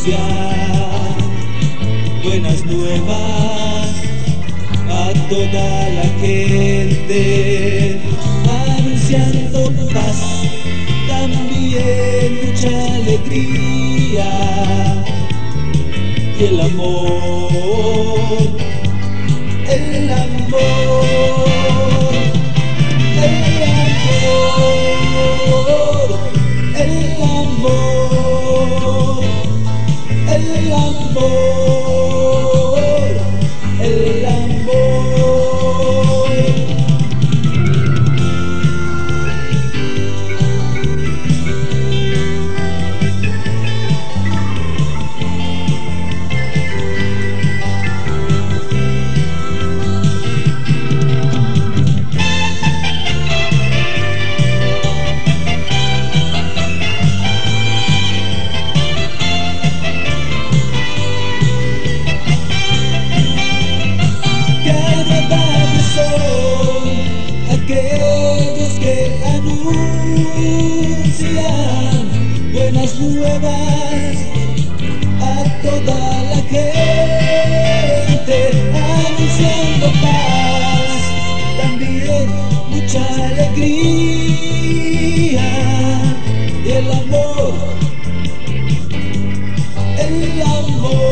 anunciar buenas nuevas a toda la gente, anunciando paz, también mucha alegría y el amor, el amor, el amor, el amor, el amor, el amor. Aquellos que anuncian buenas nuevas a toda la gente, anunciando paz, también mucha alegría y el amor, el amor.